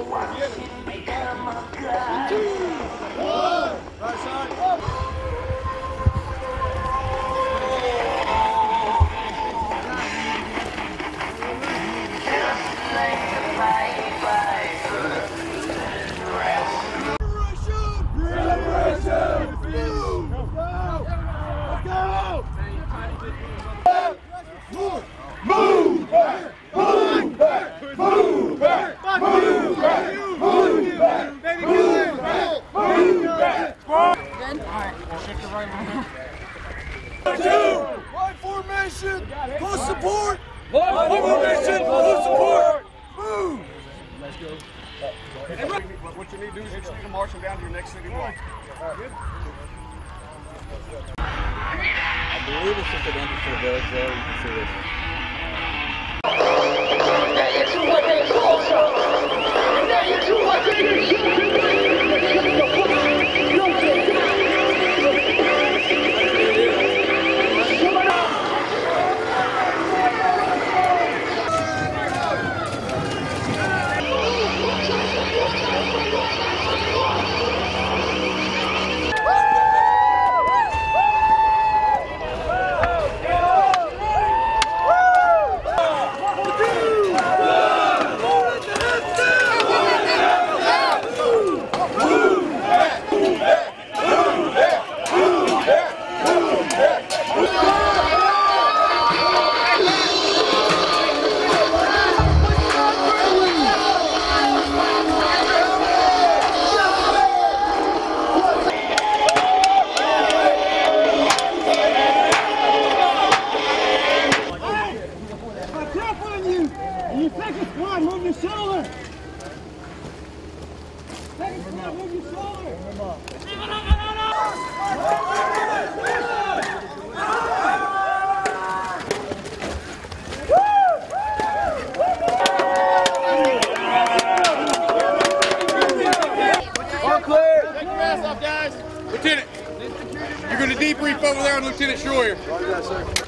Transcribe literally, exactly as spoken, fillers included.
Full support! Line formation! Full support! Move! Let's go. What you need to do is you just need to march them down to your next city block. I believe it's just an entrance to the village there. You can see this. Lieutenant, you're going to debrief over there on Lieutenant Schroyer.